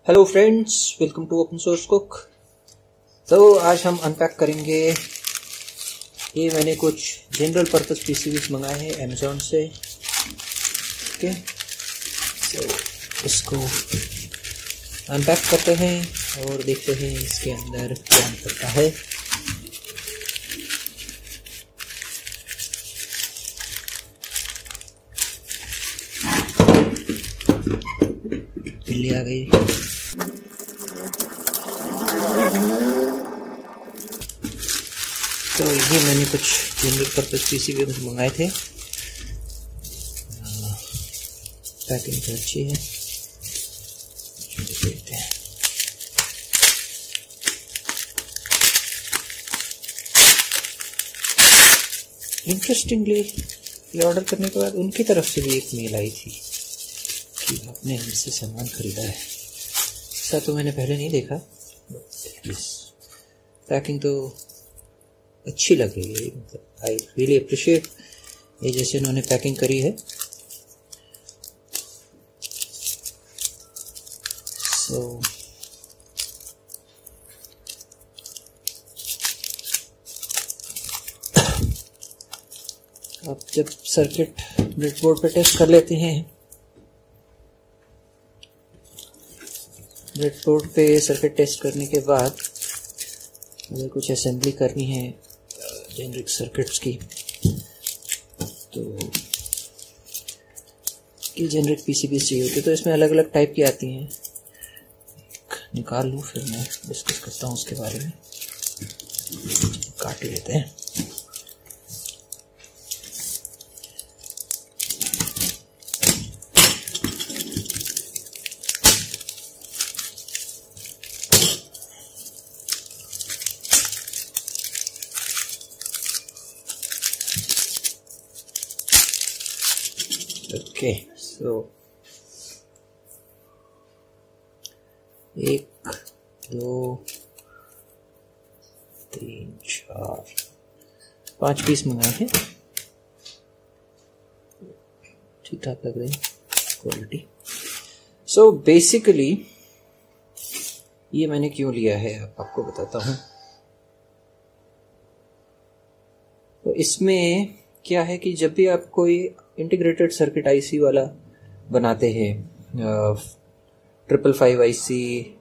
Hello friends, welcome to open source cook. तो आज हम अनपैक करेंगे। ये मैंने कुछ जनरल पर्पस पीसीबीज मंगाए हैं अमेज़ॉन से। ओके, तो इसको अनपैक करते हैं और देखते हैं इसके अंदर क्या निकलता है। बिल्ली आ गई। तो ये मैंने कुछ जनरल पर्पस पीसीबी मंगाए थे। पैकिंग तो अच्छी है, देखते हैं। इंटरेस्टिंगली ये ऑर्डर करने के बाद उनकी तरफ से भी एक मेल आई थी कि आपने हमसे सामान खरीदा है। ऐसा तो मैंने पहले नहीं देखा। पैकिंग तो अच्छी लग रही है, मतलब आई रियली अप्रिशिएट ये जैसे इन्होंने पैकिंग करी है। सो अब जब सर्किट ब्रेडबोर्ड पे टेस्ट कर लेते हैं। ब्रेडबोर्ड पे सर्किट टेस्ट करने के बाद अगर कुछ असेंबली करनी है जेनरिक सर्किट्स की, तो ये जेनरिक पीसीबी चाहिए होती है। तो इसमें अलग अलग टाइप की आती हैं। निकाल लूँ फिर मैं डिस्कस करता हूँ उसके बारे में। काट ही लेते हैं। ओके, सो 1 2 3 4 5 पीस मंगाए हैं। ठीक ठाक लग रहे हैं क्वालिटी। सो बेसिकली ये मैंने क्यों लिया है आपको बताता हूँ। तो इसमें क्या है कि जब भी आप कोई इंटीग्रेटेड सर्किट आईसी वाला बनाते हैं, 555 आईसी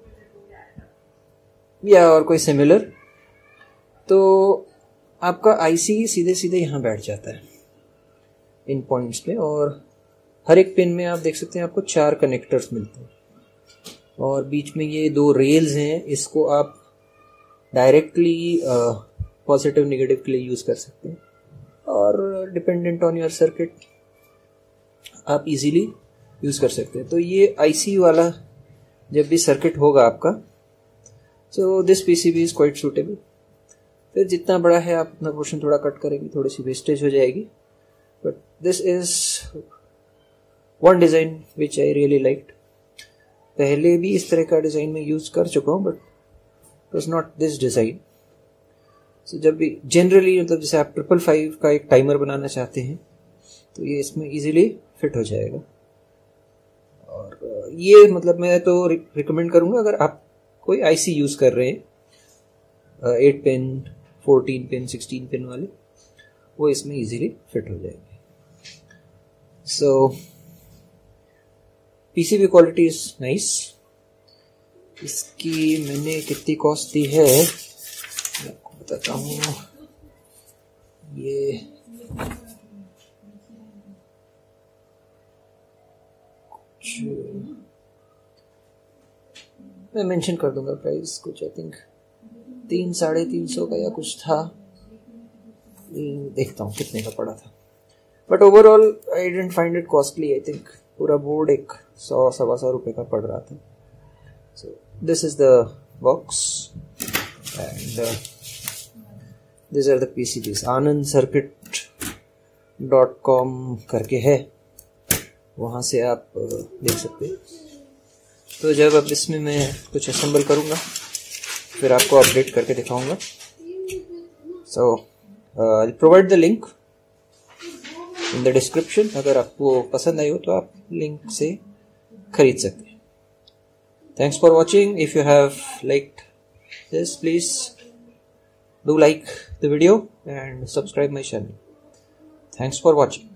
या और कोई सिमिलर, तो आपका आईसी सीधे सीधे यहाँ बैठ जाता है इन पॉइंट्स पे। और हर एक पिन में आप देख सकते हैं आपको 4 कनेक्टर्स मिलते हैं और बीच में ये 2 रेल्स हैं। इसको आप डायरेक्टली पॉजिटिव नेगेटिव के लिए यूज कर सकते हैं और डिपेंडेंट ऑन योर सर्किट आप इजीली यूज कर सकते हैं। तो ये आईसी वाला जब भी सर्किट होगा आपका, so this PCB is quite suitable. फिर जितना बड़ा है आप अपना पोर्शन थोड़ा कट करेंगे, थोड़ी सी वेस्टेज हो जाएगी। But this is one design which I really liked. पहले भी इस तरह का डिजाइन में यूज कर चुका हूँ, but it was not this design. So जब भी जनरली मतलब जैसे आप 555 का एक टाइमर बनाना चाहते हैं तो ये इसमें इजीली फिट हो जाएगा। और ये मतलब मैं तो रिकमेंड करूंगा अगर आप कोई आईसी यूज कर रहे हैं 8 पिन 14 पिन 16 पिन वाले, वो इसमें इजीली फिट हो जाएंगे। So PCB quality is nice. इसकी मैंने कितनी कॉस्ट दी है मैं आपको बताता हूँ। ये मैं मेंशन कर दूंगा प्राइस। कुछ आई थिंक 300-350 का या कुछ था। देखता हूँ कितने का पड़ा था, but overall I didn't find it costly. I think पूरा बोर्ड एक 100-125 रुपए का पड़ रहा था। So this is the box and this are the PCBs. anandcircuit.com करके है, वहाँ से आप देख सकते हैं। तो जब अब इसमें मैं कुछ असेंबल करूँगा फिर आपको अपडेट करके दिखाऊंगा। So I provide the link in the description. अगर आपको पसंद आई हो तो आप लिंक से खरीद सकते हैं। Thanks for watching. If you have liked this, please do like the video and subscribe my channel. Thanks for watching.